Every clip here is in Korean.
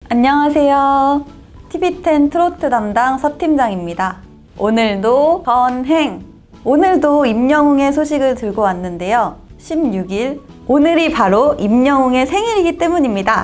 안녕하세요. TV10 트로트 담당 서팀장입니다. 오늘도 건행! 오늘도 임영웅의 소식을 들고 왔는데요. 16일, 오늘이 바로 임영웅의 생일이기 때문입니다.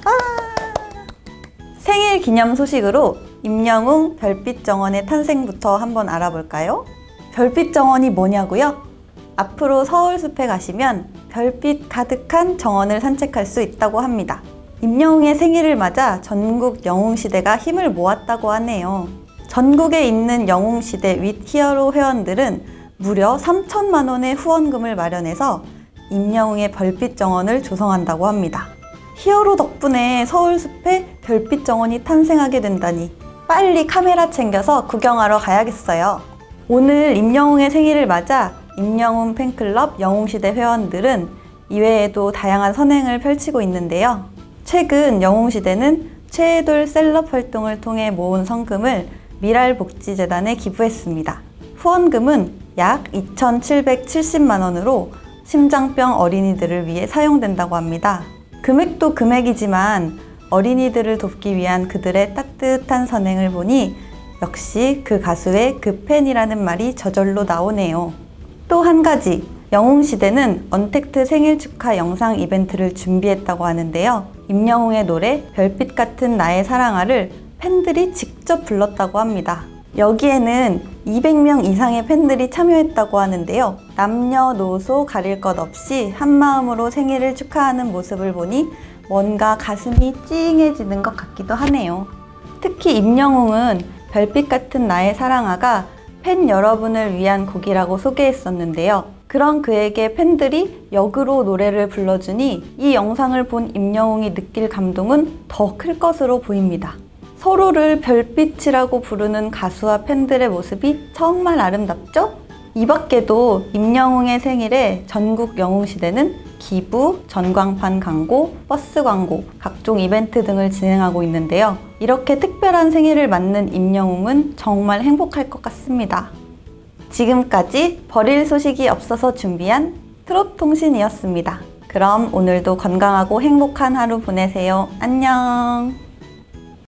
생일 기념 소식으로 임영웅 별빛 정원의 탄생부터 한번 알아볼까요? 별빛 정원이 뭐냐고요? 앞으로 서울숲에 가시면 별빛 가득한 정원을 산책할 수 있다고 합니다. 임영웅의 생일을 맞아 전국 영웅시대가 힘을 모았다고 하네요. 전국에 있는 영웅시대 윗 히어로 회원들은 무려 3천만 원의 후원금을 마련해서 임영웅의 별빛 정원을 조성한다고 합니다. 히어로 덕분에 서울숲에 별빛 정원이 탄생하게 된다니 빨리 카메라 챙겨서 구경하러 가야겠어요. 오늘 임영웅의 생일을 맞아 임영웅 팬클럽 영웅시대 회원들은 이외에도 다양한 선행을 펼치고 있는데요. 최근 영웅시대는 최애돌 셀럽 활동을 통해 모은 성금을 미랄복지재단에 기부했습니다. 후원금은 약 2,770만 원으로 심장병 어린이들을 위해 사용된다고 합니다. 금액도 금액이지만 어린이들을 돕기 위한 그들의 따뜻한 선행을 보니 역시 그 가수의 그 팬이라는 말이 저절로 나오네요. 또 한 가지, 영웅시대는 언택트 생일 축하 영상 이벤트를 준비했다고 하는데요. 임영웅의 노래 별빛 같은 나의 사랑아를 팬들이 직접 불렀다고 합니다. 여기에는 200명 이상의 팬들이 참여했다고 하는데요. 남녀노소 가릴 것 없이 한마음으로 생일을 축하하는 모습을 보니 뭔가 가슴이 찡해지는 것 같기도 하네요. 특히 임영웅은 별빛 같은 나의 사랑아가 팬 여러분을 위한 곡이라고 소개했었는데요. 그런 그에게 팬들이 역으로 노래를 불러주니 이 영상을 본 임영웅이 느낄 감동은 더 클 것으로 보입니다. 서로를 별빛이라고 부르는 가수와 팬들의 모습이 정말 아름답죠? 이 밖에도 임영웅의 생일에 전국 영웅시대는 기부, 전광판 광고, 버스 광고, 각종 이벤트 등을 진행하고 있는데요. 이렇게 특별한 생일을 맞는 임영웅은 정말 행복할 것 같습니다. 지금까지 버릴 소식이 없어서 준비한 트롯통신이었습니다. 그럼 오늘도 건강하고 행복한 하루 보내세요. 안녕!